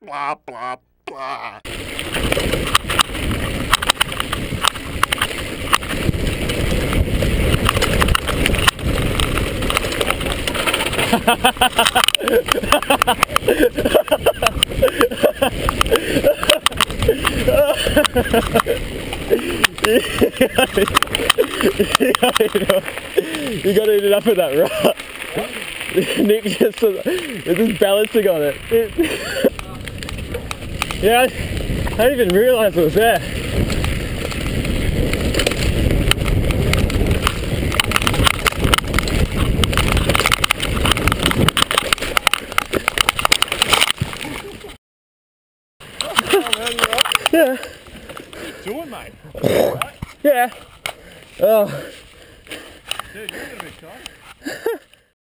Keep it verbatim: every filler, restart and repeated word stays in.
blah, blah, blah. You gotta eat enough of that, right? Nick just is just balancing on it. it yeah, I, I didn't even realise it was there. Yeah. What are you doing, mate? Right? Yeah. Oh. Dude, you're gonna be shot.